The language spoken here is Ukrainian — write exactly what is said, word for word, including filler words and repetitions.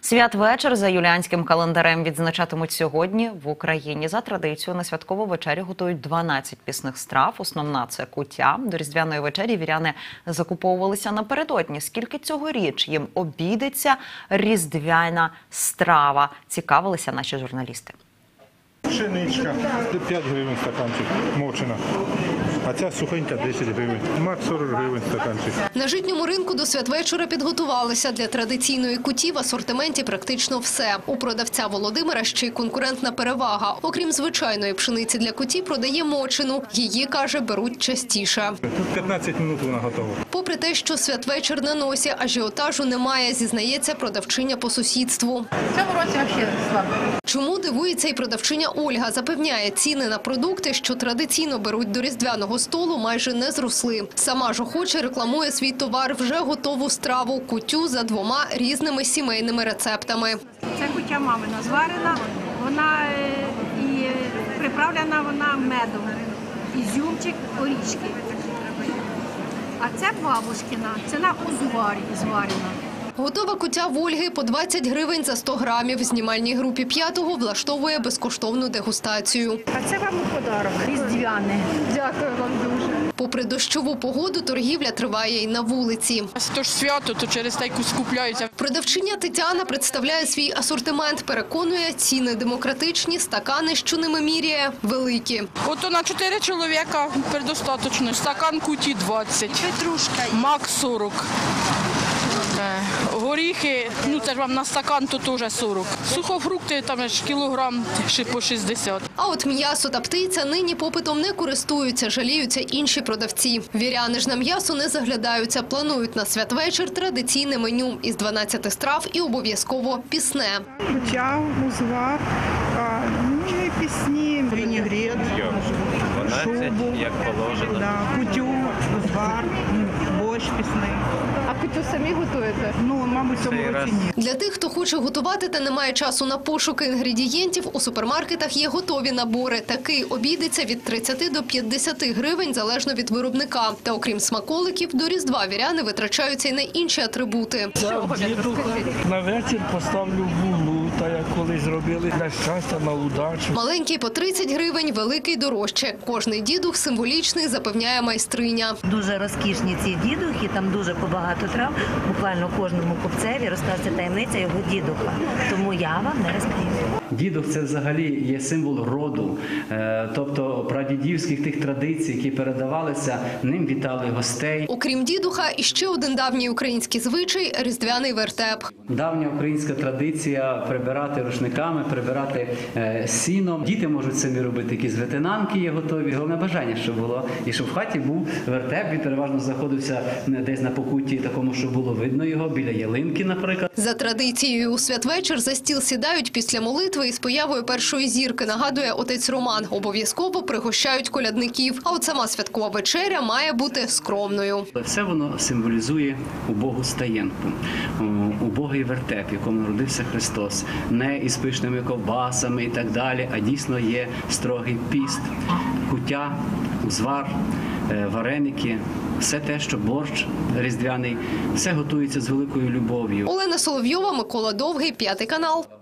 Святвечір за юліанським календарем відзначатимуть сьогодні в Україні. За традицією на святкову вечерю готують дванадцять пісних страв. Основна – це куття. До різдвяної вечері віряни закуповувалися напередодні. Скільки цьогоріч їм обійдеться різдвяна страва? Цікавилися наші журналісти. Пшеничка п'ять гривень стаканчик, мовчина. А ця сухенька десять гривень. Мак сорок гривень стаканчик. На житньому ринку до святвечора підготувалися. Для традиційної куті в асортименті практично все. У продавця Володимира ще й конкурентна перевага. Окрім звичайної пшениці для куті, продає мочину. Її, каже, беруть частіше. Тут п'ятнадцять хвилин вона готова. Попри те, що святвечір на носі, ажіотажу немає, зізнається продавчиня по сусідству. В цьому році взагалі слабо. Чому дивується і продавчиня Ольга? Запевняє, ціни на продукти, що традиційно беруть до різдвяного столу, майже не зросли. Сама ж охоче рекламує свій товар, вже готову страву – кутю за двома різними сімейними рецептами. Це кутя мамина зварена, вона і приправлена вона медом, ізюмчик, орішки. А це бабушкина, це на узварі зварена. Готова кутя в Ольги по двадцять гривень за сто грамів. В знімальній групі п'ятого влаштовує безкоштовну дегустацію. А це вам у подарок, різдвяне. Дякую вам дуже. Попри дощову погоду, торгівля триває і на вулиці. Тож свято, то через те й скупляються. Продавчиня Тетяна представляє свій асортимент. Переконує, ціни демократичні, стакани, що ними міряє, великі. Ото на чотири чоловіка передостаточно. Стакан куті двадцять, Петрушка. мак сорок. Горіхи, ну це ж вам на стакан, то теж сорок. Сухофрукти, там ж кілограм ще по шістдесят. А от м'ясо та птиця нині попитом не користуються, жаліються інші продавці. Віряни ж на м'ясо не заглядаються, планують на святвечір традиційне меню із дванадцяти страв і обов'язково пісне. Кутя, узвар, ну і пісні, вінігрет, шубу, як положено. да, кутю, узвар, борщ пісний. А кутю самі готуєте? Ну, мабуть, в цьому році ні. Для тих, хто хоче готувати та не має часу на пошуки інгредієнтів, у супермаркетах є готові набори. Такий обійдеться від тридцяти до п'ятдесяти гривень, залежно від виробника. Та окрім смаколиків, до Різдва віряни витрачаються й на інші атрибути. На вечір поставлю булу, та як колись робили для щастя, на удачу. Маленький по тридцять гривень, великий дорожче. Кожний дідух символічний, запевняє майстриня. Дуже розкішні ці дідухи, там дуже побагато трав. Буквально кожному купцеві розказується таємниця його дідуха. Тому я вам не розкрию. Дідух – це взагалі є символ роду, тобто прадідівських тих традицій, які передавалися, ним вітали гостей. Окрім дідуха, іще один давній український звичай – різдвяний вертеп. Давня українська традиція прибирати рушниками, прибирати сіном. Діти можуть самі робити якісь ветенанки, є готові. Головне бажання, щоб було. І щоб в хаті був вертеп, він переважно знаходився десь на покутті такому, щоб було видно його, біля ялинки, наприклад. За традицією у святвечір за стіл сідають після молитви із появою першої зірки, нагадує отець Роман. Обов'язково пригощають колядників. А от сама святкова вечеря має бути скромною. Все воно символізує убогу стаєнку, убогий вертеп, в якому народився Христос. Не із пишними ковбасами і так далі, а дійсно є строгий піст, куття, узвар, вареники. Все те, що борщ різдвяний, все готується з великою любов'ю. Олена Соловйова, Микола Довгий, П'ятий канал.